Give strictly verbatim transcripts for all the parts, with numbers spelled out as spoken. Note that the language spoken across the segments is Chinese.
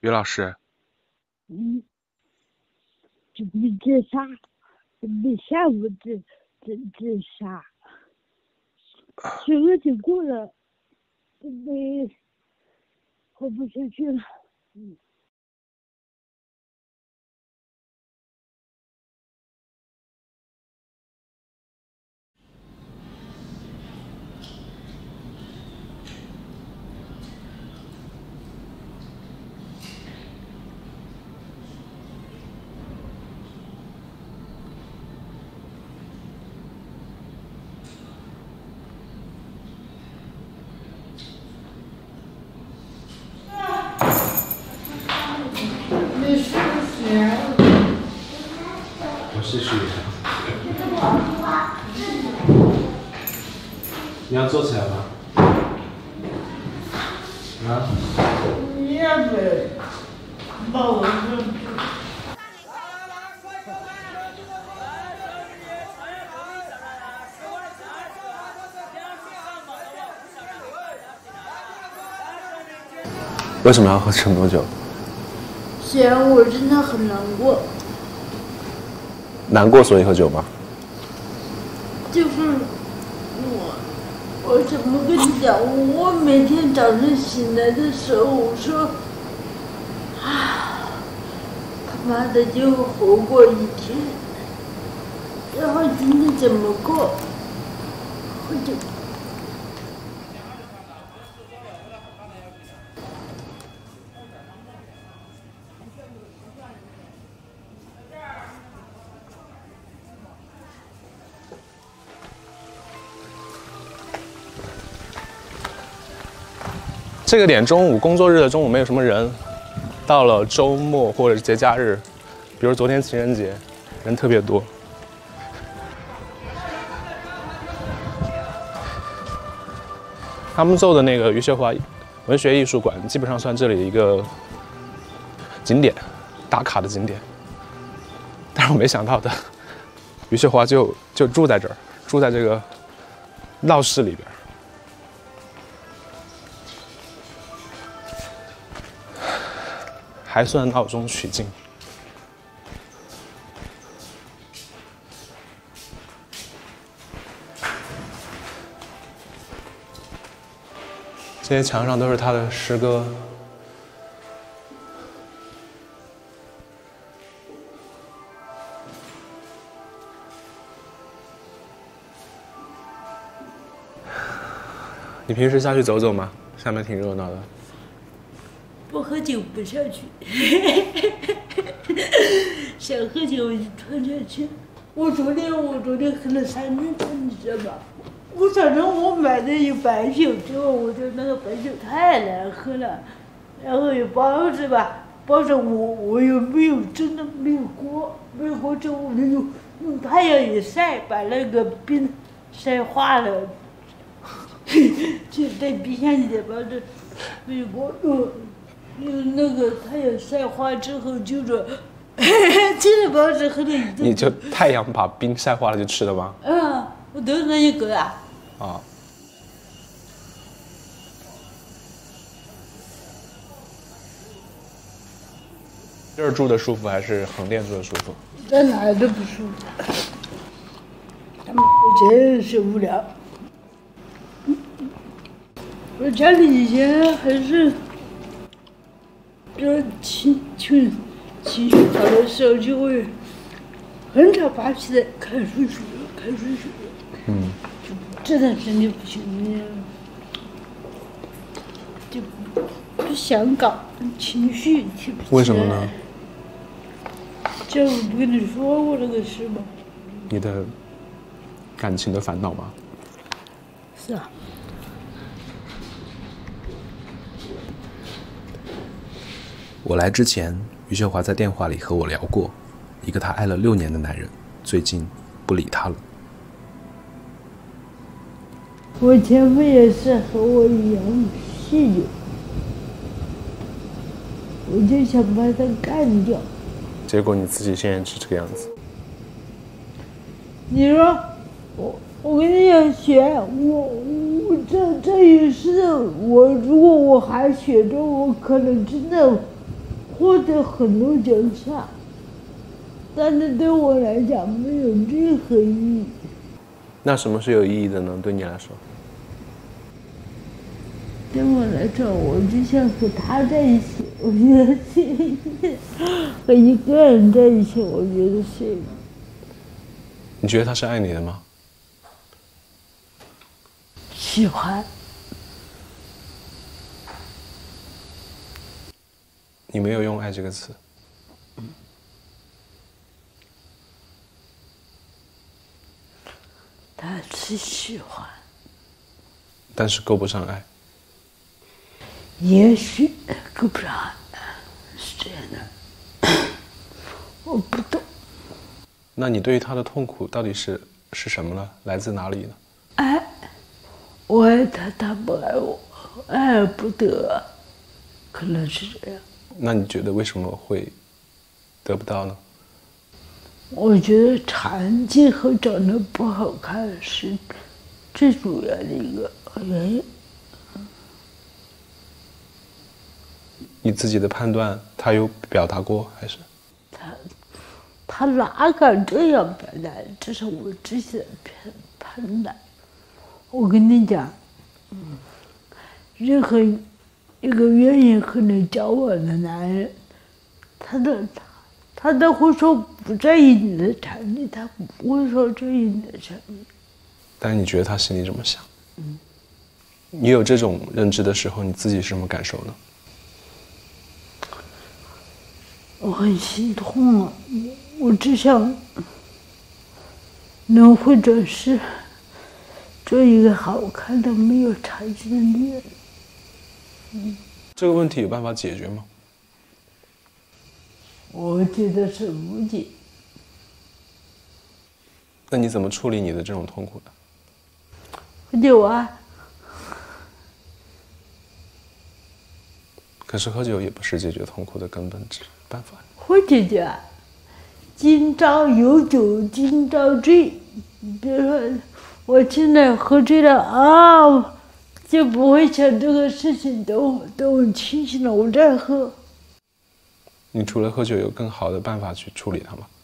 于老师， 嗯，准备自杀，准备下午自自自杀，十个就过了，准备活不下去了。嗯。 我试试一下。你要坐起来吗？啊？ 你也没把我扔。 为什么要喝这么多酒？ 虽然我真的很难过， 难过所以喝酒吗？ 就是我，我怎么跟你讲？我每天早上醒来的时候，我说，啊，他妈的就活过一天，然后今天怎么过？喝酒。 这个点中午工作日的中午没有什么人，到了周末或者是节假日，比如昨天情人节，人特别多。他们做的那个余秀华文学艺术馆，基本上算这里一个景点，打卡的景点。但是我没想到的，余秀华就就住在这儿，住在这个闹市里边。还算闹中取静。这些墙上都是他的诗歌。你平时下去走走吗？下面挺热闹的。 不喝酒不下去，想喝酒我就吞下去。我昨天我昨天喝了三顿酒，你知道吧？我早上我买的有白酒，之后我就那个白酒太难喝了，然后有包子吧，包子我我又没有真的没有锅，没有锅之后我就用用太阳一晒，把那个冰晒化了，就在冰箱里的包子没有锅用。用那个太阳晒化之后，就是吃了包子喝了一顿。 你就太阳把冰晒化了就吃了吗？ 嗯，我都是那一个啊。 啊。这儿住的舒服还是横店住的舒服？ 在哪儿都不舒服。他妈的真是无聊。我家里以前还是。就是情情情绪好的时候，就会很早发起来看水水，看水水。 嗯。 就这段时间就不行了，就不想搞情绪提不起来。 为什么呢？ 这我不跟你说过这个事吗？ 你的感情的烦恼吗？ 是啊。 我来之前，余秀华在电话里和我聊过，一个她爱了六年的男人，最近不理她了。 我前夫也是和我一样酗酒，我就想把他干掉。 结果你自己现在是这个样子。 你说，我我跟你讲，雪，我我这这一世，我如果我还学着，我可能真的。 获得很多奖项，但是对我来讲没有任何意义。 那什么是有意义的呢？对你来说？ 对我来说，我就想和他在一起。我觉得和一个人在一起，我觉得是。 你觉得他是爱你的吗？ 喜欢。 你没有用“爱”这个词。 他是喜欢， 但是够不上爱。 也许够不上爱，是这样的。我不懂。 那你对于他的痛苦到底是是什么呢？来自哪里呢？ 爱，我爱他，他不爱我，爱而不得，可能是这样。 那你觉得为什么会得不到呢？ 我觉得残疾和长得不好看是最主要的一个原因。 你自己的判断，他有表达过还是？ 他他哪敢这样表达？这是我自己的判判断。我跟你讲，嗯，任何一个愿意和你交往的男人，他的他他都会说不在意你的残疾，他不会说在意你的残疾。 但是你觉得他心里这么想？ 嗯。 你有这种认知的时候，你自己是什么感受呢？ 我很心痛啊！我只想能会转世，做一个好看的没有残疾的女人。嗯， 这个问题有办法解决吗？ 我觉得是无解。 那你怎么处理你的这种痛苦呢？ 喝酒啊。 可是喝酒也不是解决痛苦的根本之办法。 会解决啊，今朝有酒今朝醉。比如说，我现在喝醉了啊，就不会想这个事情，等我等我清醒了，我再喝。 你除了喝酒，有更好的办法去处理它吗？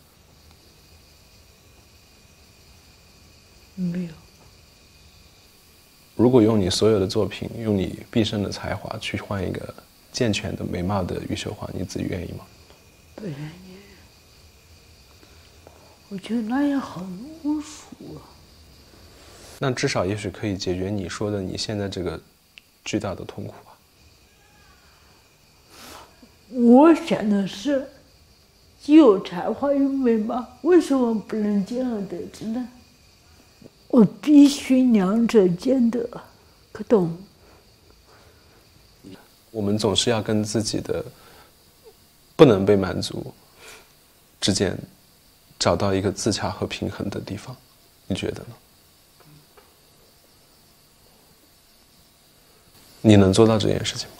没有。 如果用你所有的作品，用你毕生的才华去换一个健全的、美貌的余秀华，你自己愿意吗？ 不愿意。我觉得那样好庸俗啊。 那至少也许可以解决你说的你现在这个巨大的痛苦啊。 我想的是，既有才华又美貌，为什么不能兼而得之呢？我必须两者兼得，可懂？ 我们总是要跟自己的不能被满足之间找到一个自洽和平衡的地方，你觉得呢？你能做到这件事情吗？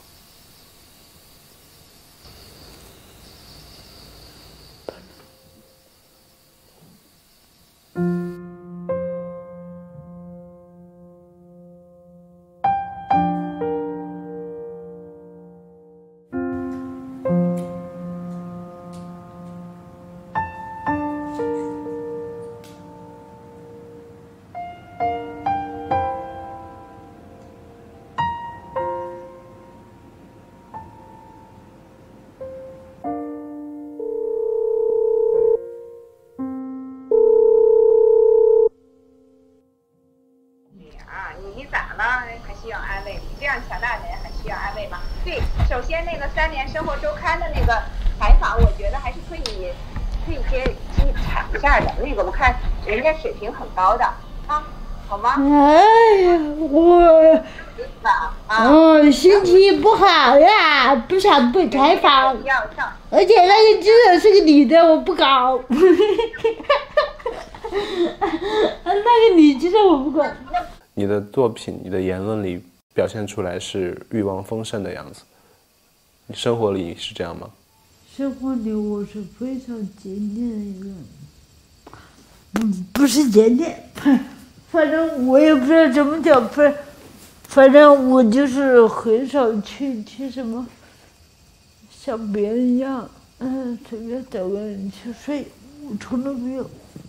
首先，那个三联生活周刊的那个采访，我觉得还是可以，可以接去采一下的。那个我看人家水平很高的啊，好吗？ 哎呀，我哦心情不好呀，不想被采访。而且那个记者是个女的，我不搞。那个女记者我不搞。 你的作品、你的言论里表现出来是欲望丰盛的样子。你生活里是这样吗？ 生活里我是非常检点的一个人，嗯，不是检点，反正我也不知道怎么讲，反反正我就是很少去去什么像别人一样，嗯，随便找个人去睡，我从来没有，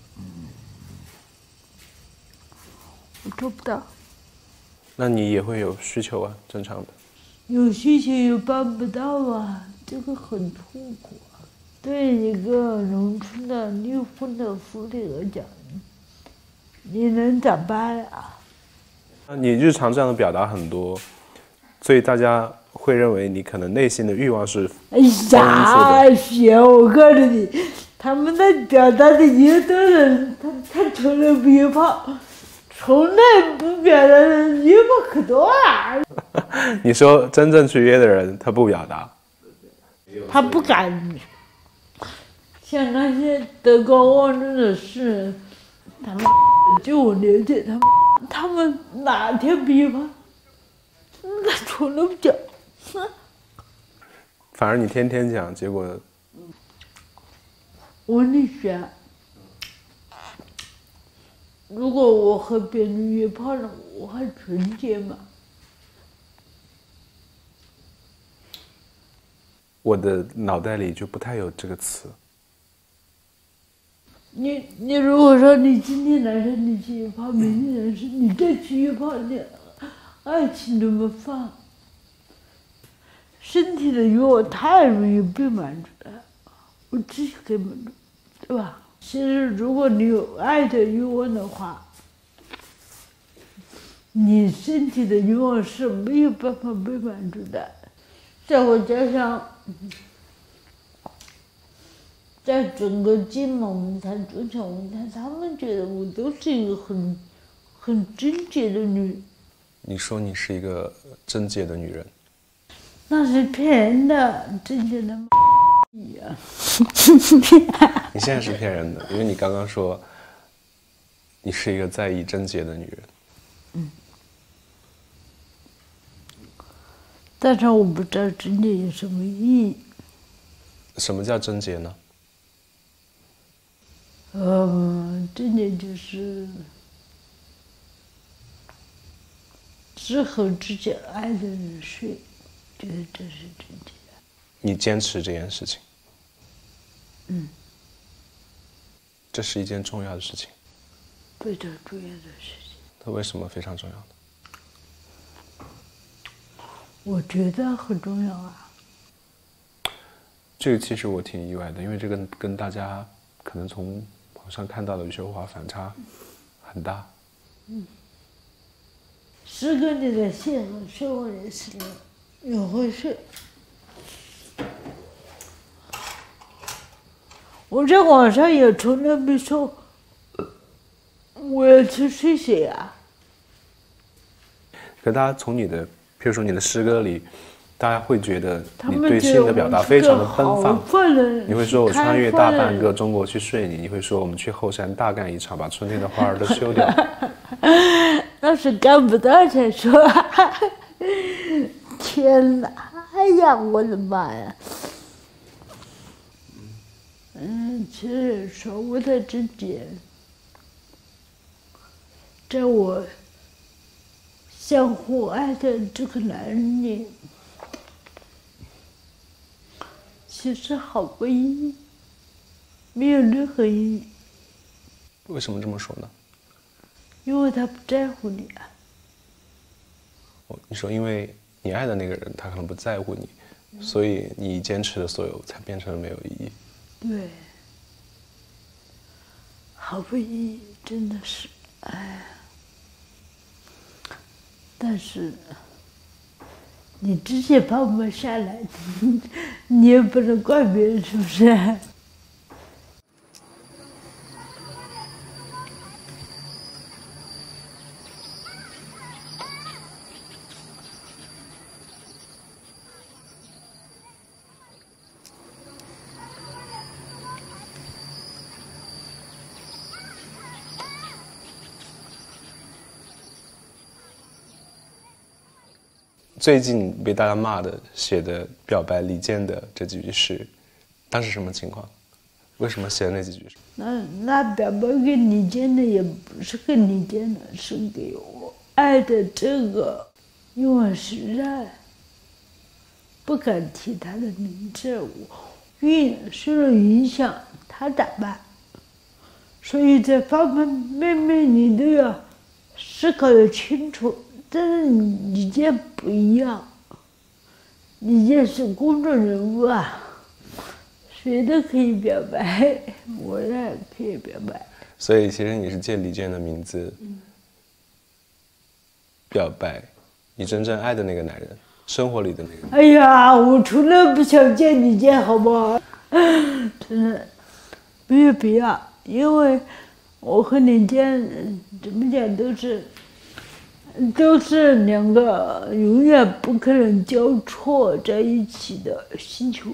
我做不到。 那你也会有需求啊，正常的。 有需求又办不到啊，这个很痛苦啊。对一个农村的离婚的妇女来讲，你能咋办啊？ 你日常这样的表达很多，所以大家会认为你可能内心的欲望是哎呀，行，我告诉你，他们在表达的有的人，他他从来不约炮，从来不表达的人约炮可多了。 你说真正去约的人，他不表达， 他不敢。像那些德高望重的诗人，他们就我了解他们，他们哪天不约炮？那从来不讲。 反而你天天讲，结果我跟你说，如果我和别人约炮了，我还纯洁吗？ 我的脑袋里就不太有这个词。 你你如果说你今天来说你去约炮，明天来说你再去约炮，你爱情怎么放？身体的欲望太容易被满足了，我自己可以满足，对吧？其实如果你有爱的欲望的话，你身体的欲望是没有办法被满足的。在我加上，在整个金门文坛、中小文坛，他们觉得我都是一个很很贞洁的女人。 你说你是一个贞洁的女人， 那是骗人的，贞洁的一样。 你现在是骗人的，因为你刚刚说你是一个在意贞洁的女人。 嗯。但是我不知道贞洁有什么意义。 什么叫贞洁呢？ 嗯，贞洁就是只和自己爱的人睡，觉得这是贞洁。 你坚持这件事情。 嗯。 这是一件重要的事情。 非常重要的事情。 它为什么非常重要呢？ 我觉得很重要啊。 这个其实我挺意外的，因为这个跟大家可能从网上看到的余秀华反差很大。 嗯。诗歌里的性和生活里的性有回事。我在网上也从来没说我要去睡谁啊。 可大家从你的，譬如说你的诗歌里，大家会觉得你对性的表达非常的奔放。你会说我穿越大半个中国去睡你，你会说我们去后山大干一场，把春天的花儿都休掉。 那是干不到才说。天哪！哎呀，我的妈呀！嗯，其实所谓的贞洁，在我相互爱的这个男人里，其实毫无意义，没有任何意义。 为什么这么说呢？ 因为他不在乎你啊。 哦，你说因为你爱的那个人他可能不在乎你，嗯、所以你坚持的所有才变成了没有意义。 对，毫无意义，真的是，哎呀。但是，你自己放不下来，你也不能怪别人，是不是？ 最近被大家骂的写的表白李健的这几句诗，当时什么情况？为什么写的那几句诗？ 那那表白给李健的也不是给李健的，是给我爱的这个，因为实在不敢提他的名字，我晕受了影响，他咋办？所以这方方面面你都要思考的清楚。但是李健不一样，李健是公众人物啊，谁都可以表白，我也可以表白。 所以其实你是借李健的名字表白你真正爱的那个男人，生活里的那个人。 哎呀，我从来不想见李健，好不好？真的没有必要，因为我和李健怎么讲都是都是两个永远不可能交错在一起的星球，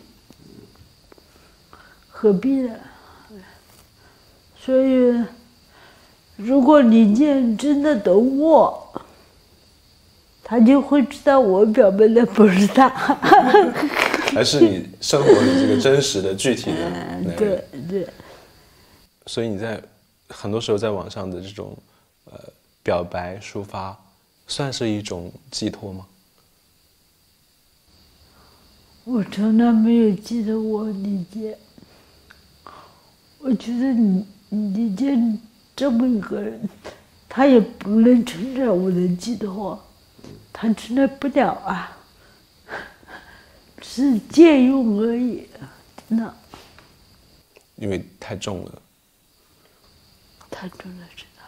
何必呢？所以，如果李健真的懂我，他就会知道我表白的不是他， 还是你生活里这个真实的具体的男人。 对对。 所以你在很多时候在网上的这种呃表白抒发，算是一种寄托吗？ 我从来没有记得我李健，我觉得你李健这么一个人，他也不能承认我的寄托，他承认不了啊，只是借用而已，真的。 因为太重了。 太重了，知道。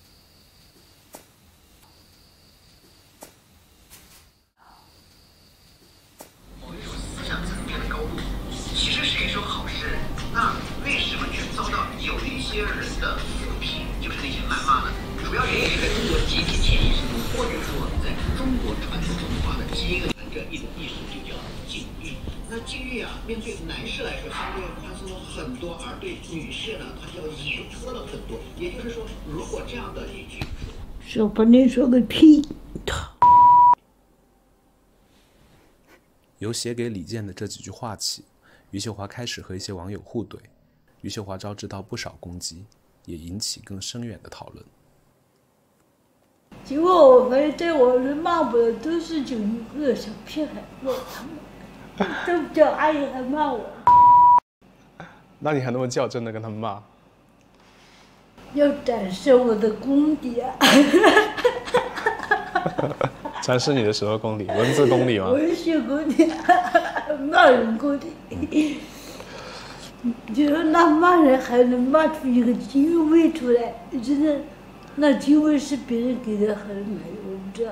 思想层面的高度，其实是一种好事。那为什么却遭到有一些人的负评，就是那些谩骂呢？主要原因是在中国集体潜意识中，或者说在中国传统文化的基因含着一种意识，就叫禁欲。那禁欲啊，面对男士来说相对宽松了很多，而对女士呢，它就要严苛了很多。也就是说，如果这样的一句说不定说个屁。 由写给李健的这几句话起，余秀华开始和一些网友互怼，余秀华招致到不少攻击，也引起更深远的讨论。 结果我发现在网上骂我的都是九一个小屁孩，我他妈都不叫阿姨还骂我。 那你还那么较真的跟他们骂？ 要展示我的功底啊！ 展示你的什么功底？文字功底吗？ 文学功底，骂人功底。就是那骂人还能骂出一个精味出来，真的，那精味是别人给的很美，我不知道。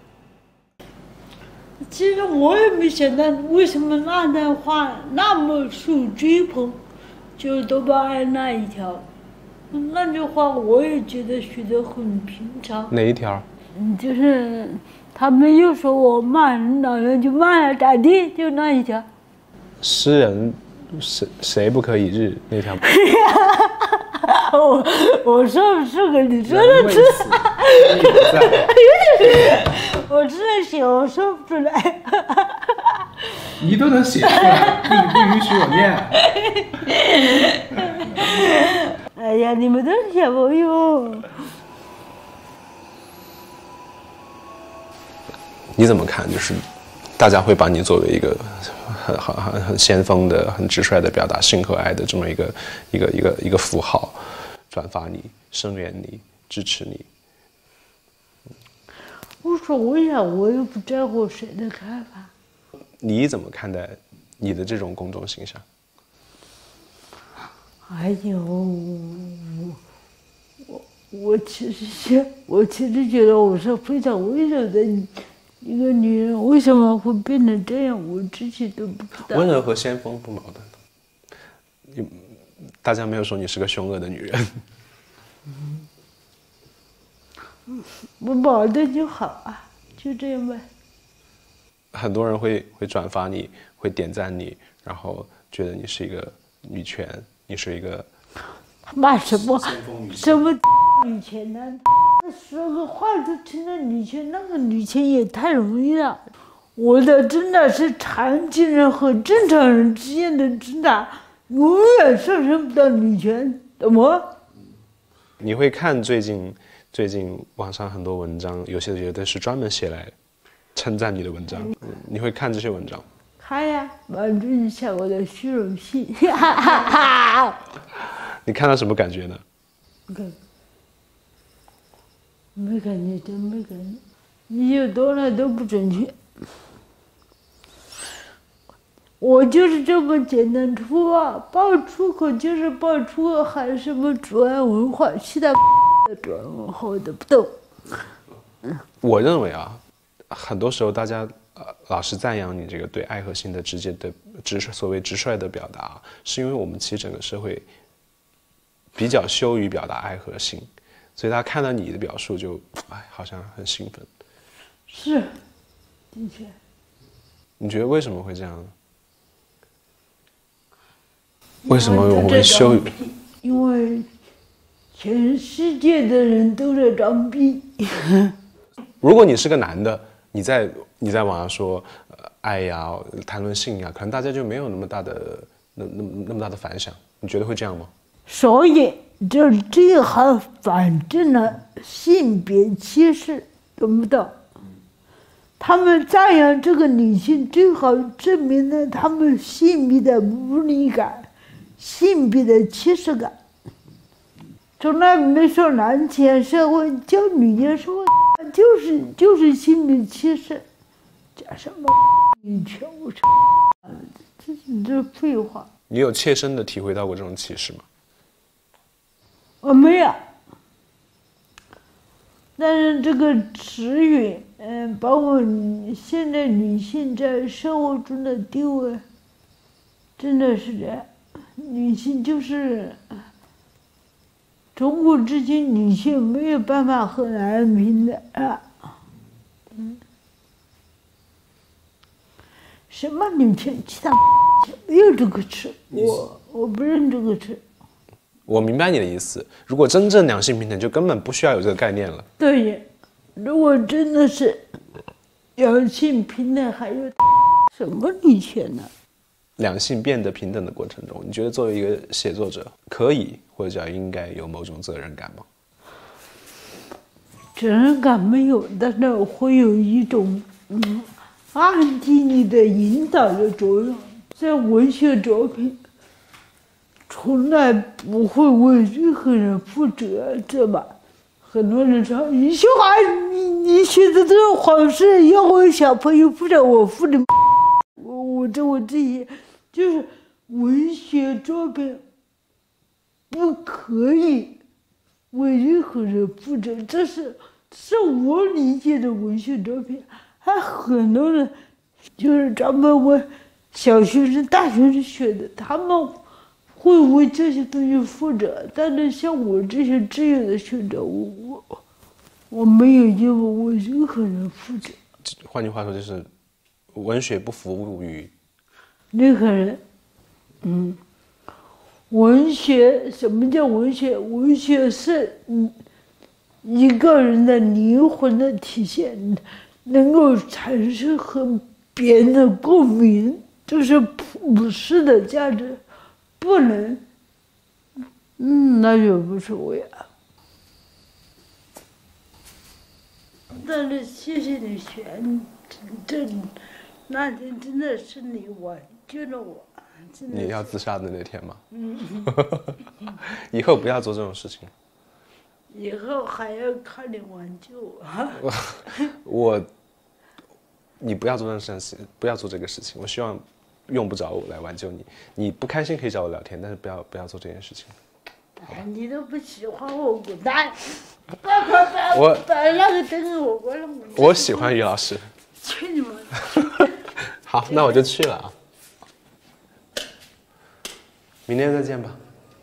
其实我也没想到为什么那段话那么受追捧，就是豆瓣爱那一条，那句话我也觉得写得很平常。 哪一条？ 嗯，就是他们又说我骂人，老人就骂了，咋地？就那一条。 诗人谁谁不可以日那条？ 我我说不出个，你说的是。我真的写，我说不出来。 你都能写出来，你不允许我念。 哎呀，你们都是小朋友。 你怎么看？就是大家会把你作为一个很很很很先锋的、很直率的表达性和爱的这么一个一个一个一个符号，转发你、声援你、支持你。 无所谓啊，我又不在乎谁的看法。 你怎么看待你的这种公众形象？ 哎呦，我我其实是，我其实觉得我是非常温柔的一个女人，为什么会变成这样，我自己都不知道。 温柔和先锋不矛盾的，你大家没有说你是个凶恶的女人。 不矛盾就好啊，就这样呗。 很多人会会转发你，会点赞你，然后觉得你是一个女权，你是一个骂什么什么女权呢？说个话就成了女权，那个女权也太容易了。我的真的是残疾人和正常人之间的挣扎，永远上升不到女权，懂吗？ 你会看最近最近网上很多文章，有些觉得是专门写来称赞你的文章，你会看这些文章？ 看呀，满足一下我的虚荣心。哈哈哈。 你看到什么感觉呢？ 感没感觉，真没感觉。你有多少都不准确。我就是这么简单粗暴，报出口就是报出口，还什么主爱文化，其他的主爱文化我都不懂。 我认为啊，很多时候大家呃老是赞扬你这个对爱和性的直接的直所谓直率的表达，是因为我们其实整个社会比较羞于表达爱和性，所以他看到你的表述就哎好像很兴奋。 是，的确。 你觉得为什么会这样呢？为什么我会羞于？ 因为全世界的人都在装逼。 如果你是个男的，你在你在网上说、呃、爱呀、谈论性呀，可能大家就没有那么大的那那么那么大的反响。你觉得会这样吗？ 所以就这还反证了性别歧视，懂不懂？他们赞扬这个女性，最好证明了他们性别的无力感。性别的歧视感，从来没说男权社会叫女权社会，就是就是性别歧视，加什么女权，我操，这是这废话。 你有切身的体会到过这种歧视吗？ 我没有，但是这个词语，嗯、呃，包括现在女性在社会中的地位，真的是这样。女性就是从古至今，女性没有办法和男人平等啊。嗯，什么女权？其他没有这个词，我我不认这个词。 我明白你的意思。如果真正两性平等，就根本不需要有这个概念了。 对，如果真的是两性平等，还有什么女权呢？ 两性变得平等的过程中，你觉得作为一个写作者，可以或者叫应该有某种责任感吗？ 责任感没有，但是会有一种嗯暗地里的引导的作用。在文学作品，从来不会为任何人负责，知道吧？很多人说余秀华，你你写的这种好事要为小朋友负责，我负责，我我这我这些。就是文学作品不可以为任何人负责，这是是我理解的文学作品。还很多人就是专门为小学生、大学生学的，他们会为这些东西负责。但是像我这些自由的选择，我我我没有义务为任何人负责。 换句话说，就是文学不服务于任何人。嗯，文学什么叫文学？文学是嗯一个人的灵魂的体现，能够产生和别人的共鸣，就是普世的价值，不能，嗯，那就无所谓啊。但是谢谢你选，这那天真的是你挽救了我。 你要自杀的那天吗？嗯，以后不要做这种事情。 以后还要靠你挽救我。 我，你不要做这种事情，不要做这个事情。我希望用不着我来挽救你。你不开心可以找我聊天，但是不要不要做这件事情。 哎，你都不喜欢我，滚蛋！快快快！ 我把那个灯给我关了。 我喜欢于老师。 去你妈！ 好，那我就去了啊。明天再见吧。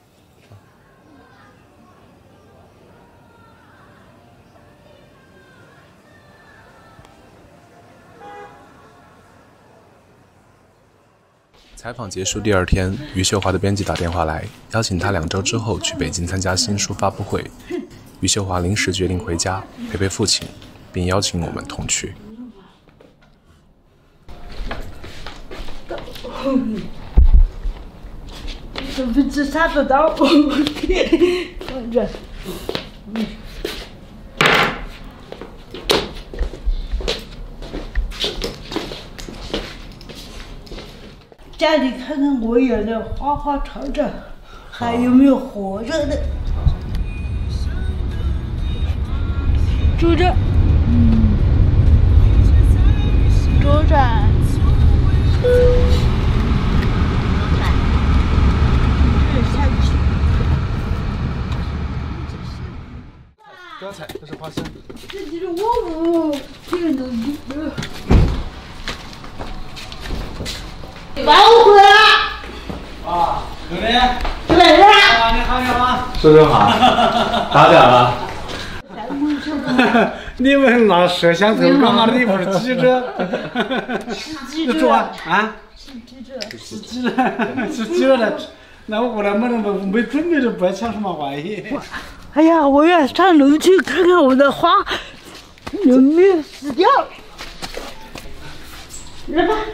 采访结束第二天，余秀华的编辑打电话来，邀请他两周之后去北京参加新书发布会。余秀华临时决定回家陪陪父亲，并邀请我们同去。 怎么自杀得到？放着。嗯。 家里看看我养的花花草草，还有没有活着的。左转，嗯，左转，左转，这下去。 不要踩，这是花生。 这就是我屋，这个东西。把我回来！ 啊，兄弟， 回来了！ 啊，你好，你好， 叔叔好，打点了。 你们拿摄像头干嘛的？你不是记者？ 是记者坐啊？ 是记者。 是记者，是记者的。那我过来没没没准备着，不要抢什么玩意。 哎呀，我要上楼去看看我的花有没有死掉。来吧。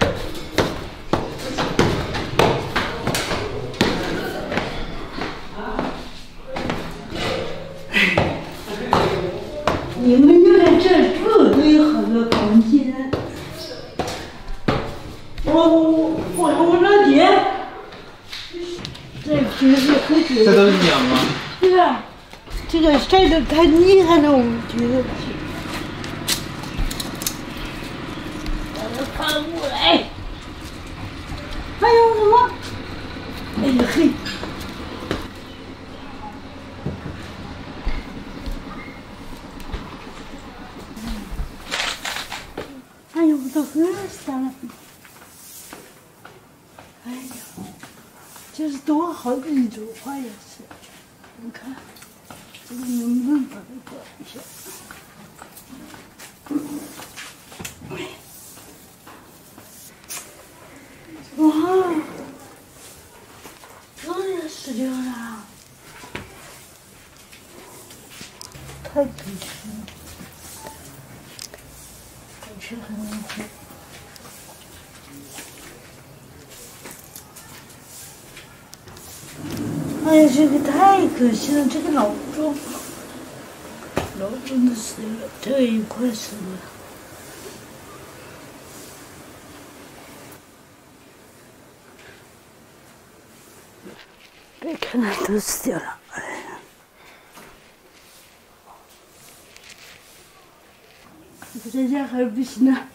你们就在这住都有好多房间。我我我我老姐，这平时喝酒。 这都是鸟吗？ 对啊，这个晒得太厉害了，我觉得。把它翻过来。还有什么？哎呀嘿。哎呦，我都饿死了！哎呦，这是多好的一朵花也是，你看，这个能不能把它搞一下？哇，这也死掉了，太可惜了。是很难喝。哎呀，这个太可惜了，这个老钟，老钟的死了，这一块死了。别看它都死掉了，哎呀。不在家还不行啊！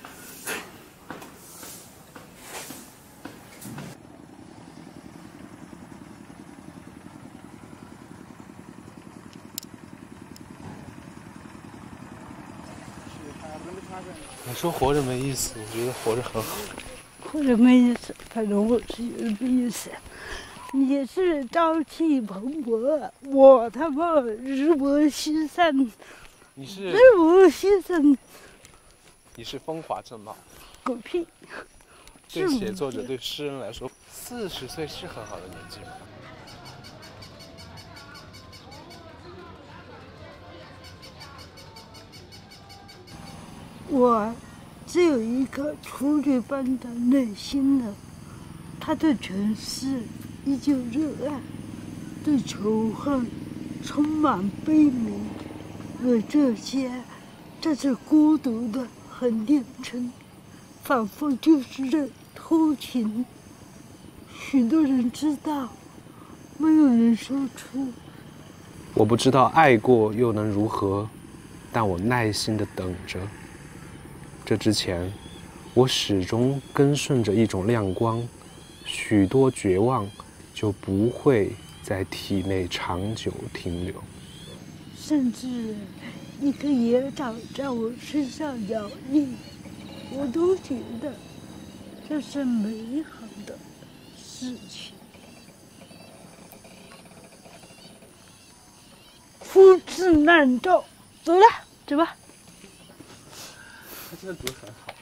你说活着没意思，我觉得活着很好。 活着没意思，反正我是有点意思。你是朝气蓬勃，我他妈日薄西山。 你是日薄西山。 你是风华正茂， 狗屁！ 对写作者、对诗人来说，四十岁是很好的年纪吗？ 我只有一颗处女般的内心的，他对城市依旧热爱，对仇恨充满悲悯，为这些，这是孤独的。很恋称，仿佛就是在偷情。许多人知道，没有人说出。 我不知道爱过又能如何，但我耐心地等着。这之前，我始终跟顺着一种亮光，许多绝望就不会在体内长久停留。 甚至。一个野草在我身上摇曳，我都觉得这是美好的事情。夫子难走，走了，走吧。 他真的读得很好。